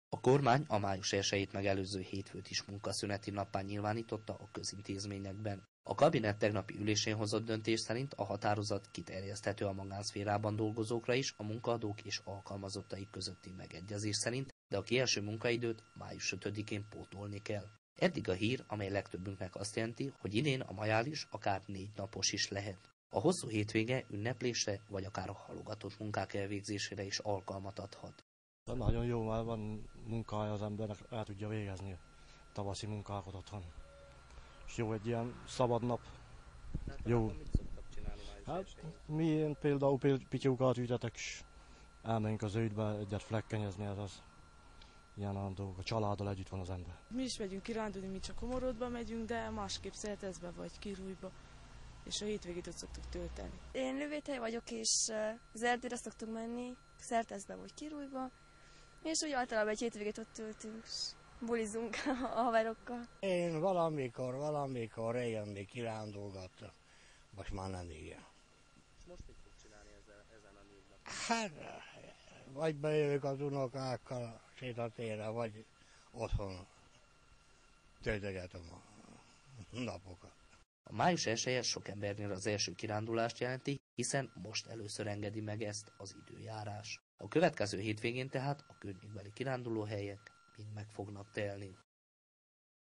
A kormány a május 1-jét megelőző hétfőt is munkaszüneti nappá nyilvánította a közintézményekben. A kabinet tegnapi ülésén hozott döntés szerint a határozat kiterjeszthető a magánszférában dolgozókra is a munkaadók és alkalmazottaik közötti megegyezés szerint, de a kieső munkaidőt május 5-én pótolni kell. Eddig a hír, amely legtöbbünknek azt jelenti, hogy idén a majális akár 4 napos is lehet. A hosszú hétvége ünneplésre vagy akár a halogatott munkák elvégzésére is alkalmat adhat. De nagyon jó, mert van munkája az embernek, el tudja végezni a tavaszi munkákat otthon. És jó egy ilyen szabad nap. Jó. Mit szoktak csinálni május 1-én? Mi például pityókat ütetek, és elmegyünk az ődbe egyet flekkenyezni, ez az. Ilyen a dolgok, a családdal együtt van az ember. Mi is megyünk kirándulni, mi csak Komorodba megyünk, de másképp Szerteszbe vagy Kirújba, és a hétvégét ott szoktuk tölteni. Én Lővéthely vagyok, és az erdőre szoktunk menni, Szerteszbe vagy Kirújba, és úgy általában egy hétvégét ott töltünk, és bulizunk a haverokkal. Én valamikor régen még kirándulgattam, most már nem igen. És most mit fog csinálni ezen a 4 napon? Hát, vagy bejövök az unokákkal sétatérre, vagy otthon töltögetem a napokat. A május 1-je sok embernél az első kirándulást jelenti, hiszen most először engedi meg ezt az időjárás. A következő hétvégén tehát a környékbeli kirándulóhelyek mind meg fognak telni.